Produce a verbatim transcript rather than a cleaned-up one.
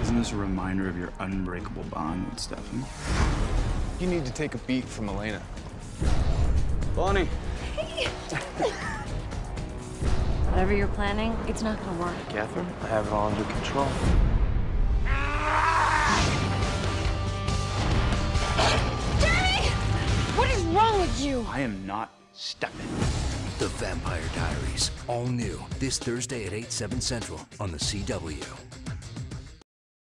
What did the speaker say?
Isn't this a reminder of your unbreakable bond with Stefan? You need to take a beat from Elena. Bonnie! Hey! Whatever you're planning, it's not gonna work. Catherine, I have it all under control. Jeremy! What is wrong with you? I am not Stefan. The Vampire Diaries, all new, this Thursday at eight, seven Central on the C W.